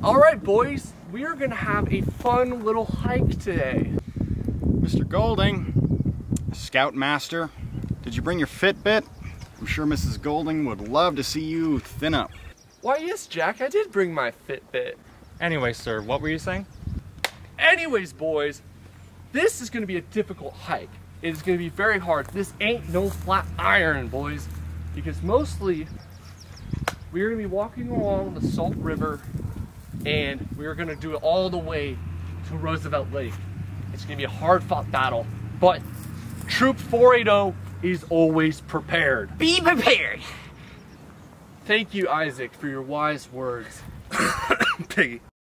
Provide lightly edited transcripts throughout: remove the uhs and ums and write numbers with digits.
Alright boys, we are gonna have a fun little hike today. Mr. Golding, Scoutmaster, did you bring your Fitbit? I'm sure Mrs. Golding would love to see you thin up. Why yes, Jack, I did bring my Fitbit. Anyway, sir, what were you saying? Anyways, boys, this is gonna be a difficult hike. It is gonna be very hard. This ain't no flat iron, boys, because mostly we're gonna be walking along the Salt River and we're gonna do it all the way to Roosevelt Lake. It's gonna be a hard-fought battle, but Troop 480 is always prepared. Be prepared! Thank you, Isaac, for your wise words. Piggy.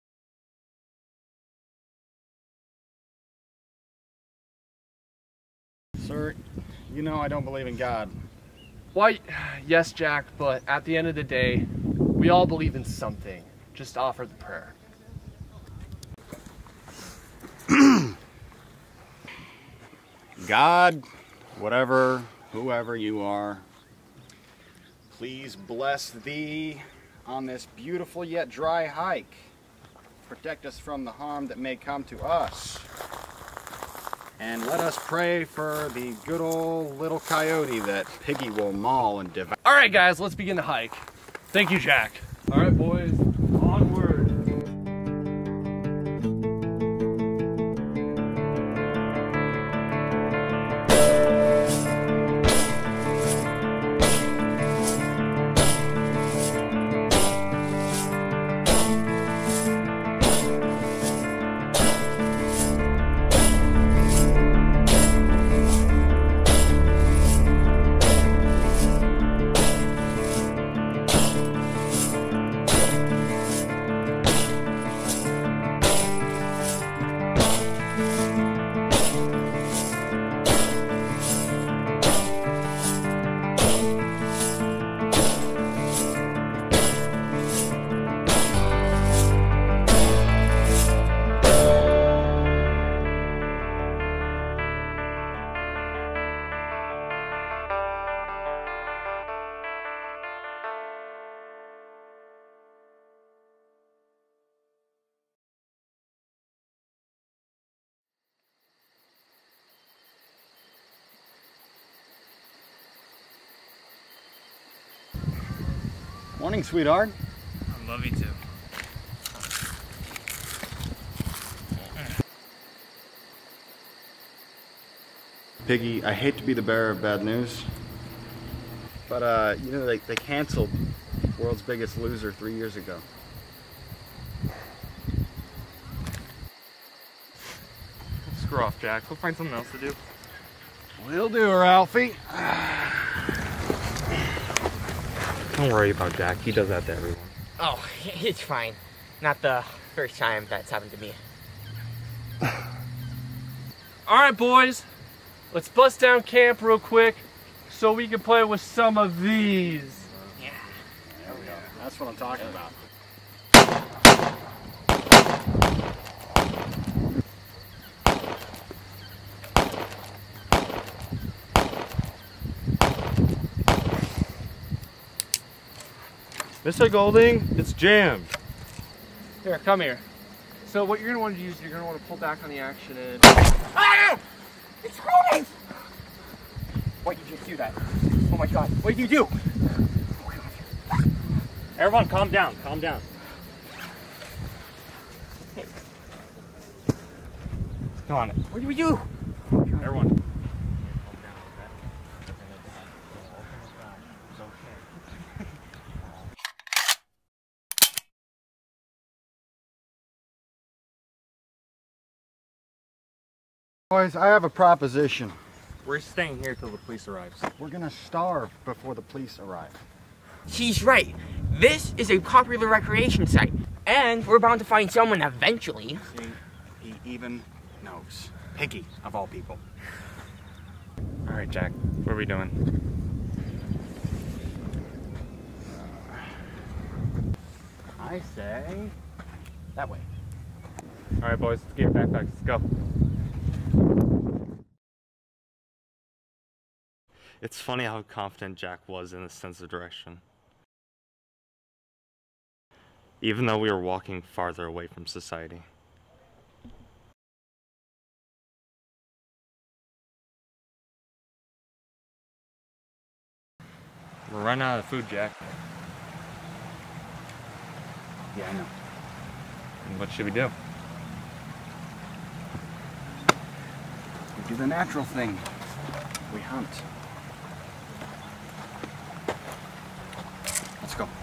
Sir, you know I don't believe in God. Why, yes, Jack, but at the end of the day, we all believe in something. Just offer the prayer. God, whatever, whoever you are, please bless thee on this beautiful yet dry hike. Protect us from the harm that may come to us. And let us pray for the good old little coyote that Piggy will maul and devour. All right, guys, let's begin the hike. Thank you, Jack. All right, boys, onward. Morning, sweetheart. I love you too. Piggy, I hate to be the bearer of bad news, but you know, they canceled World's Biggest Loser 3 years ago. Screw off, Jack. We'll find something else to do. Will do, Ralphie. Don't worry about Jack. He does that to everyone. Oh, it's fine. Not the first time that's happened to me. All right, boys, let's bust down camp real quick so we can play with some of these. Yeah. There we go. That's what I'm talking about. Mr. Golding, it's jammed. Here, come here. So what you're gonna want to do is you're gonna want to pull back on the action and... Ah! It's rolling! Why did you do that? Oh my god, what did you do? Everyone, calm down. Calm down. Hey. Come on. What did we do? Everyone. Boys, I have a proposition. We're staying here till the police arrives. We're gonna starve before the police arrive. She's right. This is a popular recreation site, and we're bound to find someone eventually. See, he even knows. Piggy, of all people. All right, Jack. What are we doing? I say that way. All right, boys. Let's get your backpacks. Let's go. It's funny how confident Jack was in his sense of direction. even though we were walking farther away from society. We're running out of food, Jack. Yeah, I know. And what should we do? We do the natural thing. We hunt. Let's go.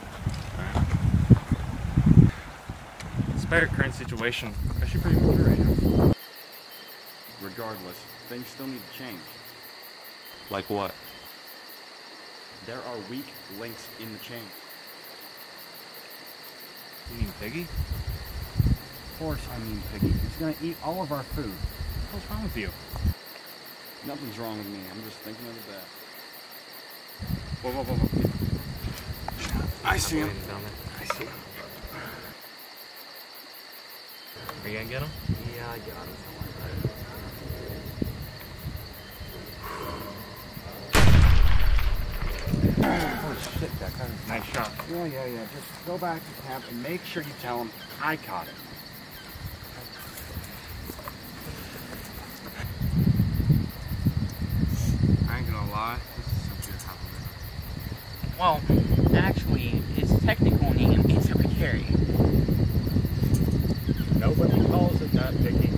Despite our current situation, actually pretty good right now. Regardless, things still need to change. Like what? There are weak links in the chain. You mean Piggy? Of course I mean Piggy. He's gonna eat all of our food. What's wrong with you? Nothing's wrong with me. I'm just thinking of the best. Whoa, whoa, whoa, whoa. I see him. Down there. I see him. Are you gonna get him? Yeah, I got him. Holy shit, Jack. That was a nice shot. Yeah. Just go back to camp and make sure you tell him I caught it. I ain't gonna lie. This is some good happening. Well, actually, his technical name is Secretary. Nobody calls it that, Piggy.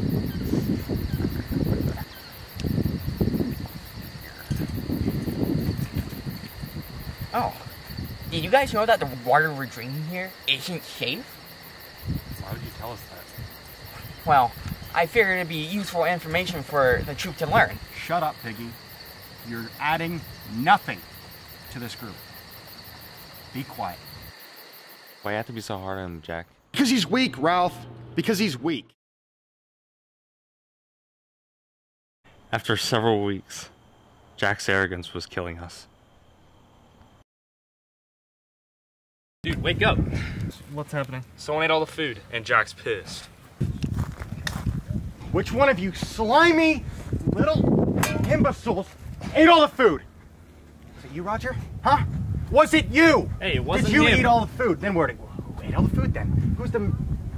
Oh, did you guys know that the water we're drinking here isn't safe? Why would you tell us that? Well, I figured it'd be useful information for the troop to learn. Shut up, Piggy. You're adding nothing to this group. Be quiet. Why you have to be so hard on him, Jack? Because he's weak, Ralph. Because he's weak. After several weeks, Jack's arrogance was killing us. Dude, wake up. What's happening? Someone ate all the food, and Jack's pissed. Which one of you slimy little imbeciles ate all the food? Was it you, Roger? Huh? Was it you? Hey, it wasn't Did you him. eat all the food? Then who ate all the food then? Who's the...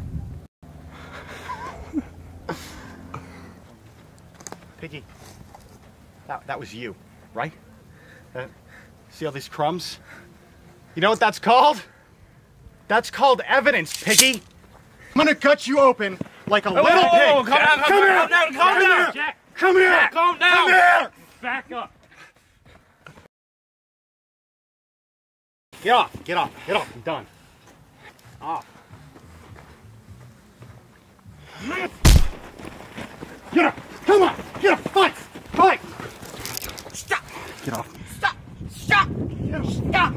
Piggy, that was you, right? See all these crumbs? You know what that's called? That's called evidence, Piggy. I'm gonna cut you open like a little pig. Calm down, calm down. Jack, Come here! Jack, calm down. Come here! Back up. Get off, I'm done. Off. Get up, come on, get up, fight! Stop! Get off. Stop! Get up. Stop!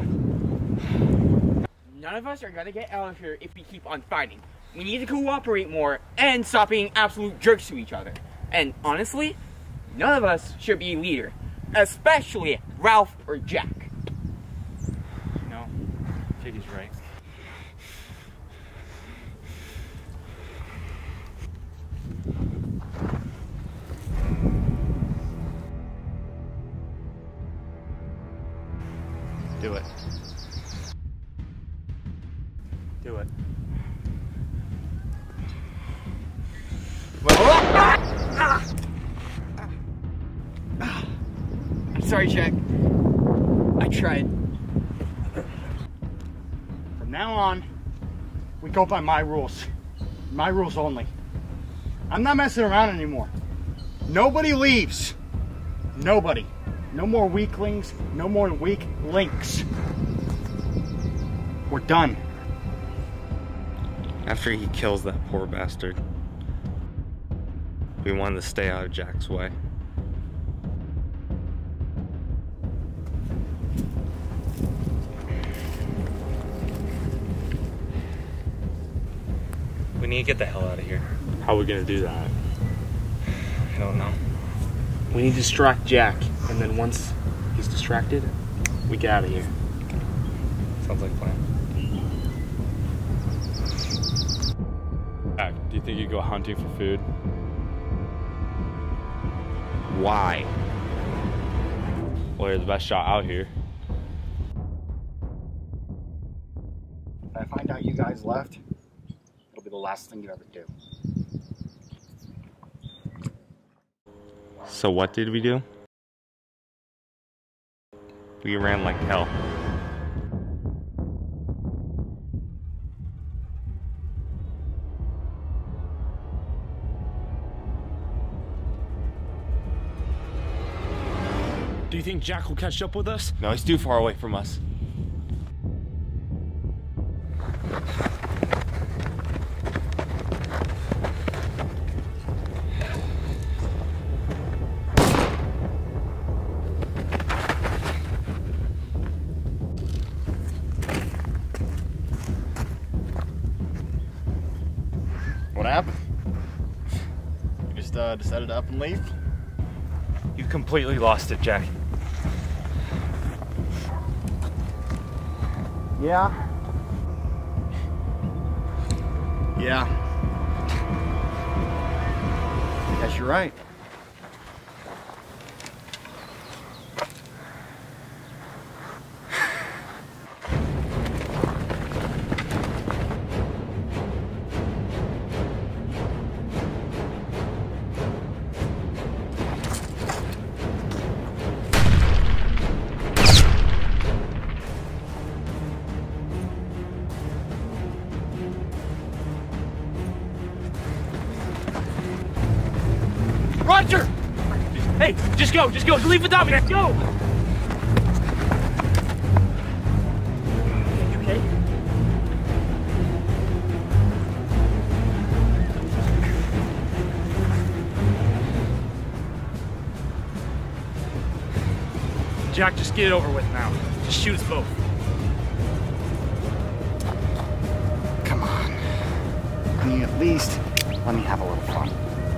None of us are gonna get out of here if we keep on fighting. We need to cooperate more and stop being absolute jerks to each other. And honestly, none of us should be a leader, especially Ralph or Jack. No, Piggy's right. Do it. Do it. I'm sorry, Jack. I tried. From now on, we go by my rules. My rules only. I'm not messing around anymore. Nobody leaves. Nobody. No more weaklings, no more weak links. We're done. After he kills that poor bastard, we wanted to stay out of Jack's way. We need to get the hell out of here. How are we gonna do that? I don't know. We need to distract Jack, and then once he's distracted, we get out of here. Sounds like a plan. Jack, do you think you'd go hunting for food? Why? Well, you're the best shot out here. If I find out eyes left, it'll be the last thing you ever do. So what did we do? We ran like hell. Do you think Jack will catch up with us? No, he's too far away from us. What happened? You just decided to up and leave? You completely lost it, Jack. Yeah. Yeah. Guess you're right. Roger! Hey, just go, leave without me, let's go! You okay? Jack, just get it over with now. Just shoot us both. Come on. I mean, at least let me have a little fun.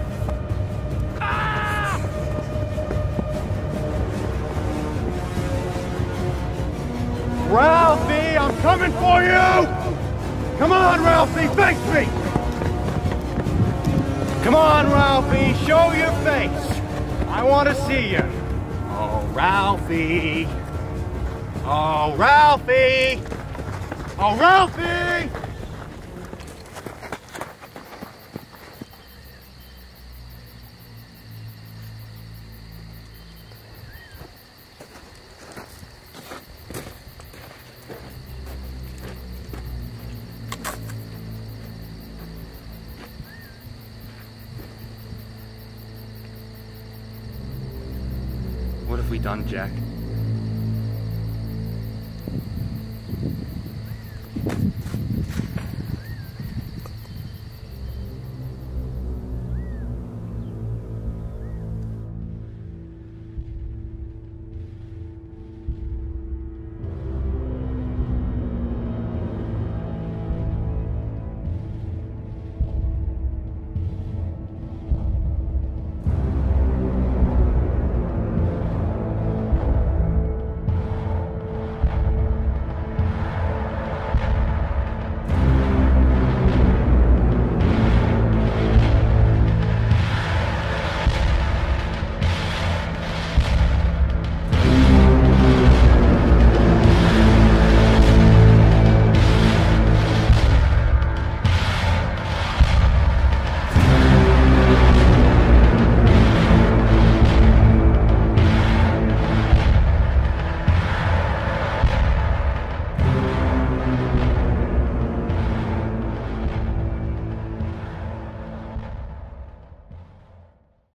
Ralphie, I'm coming for you! Come on, Ralphie, face me! Come on, Ralphie, show your face! I want to see you. Oh, Ralphie! Oh, Ralphie! Oh, Ralphie! What have we done, Jack?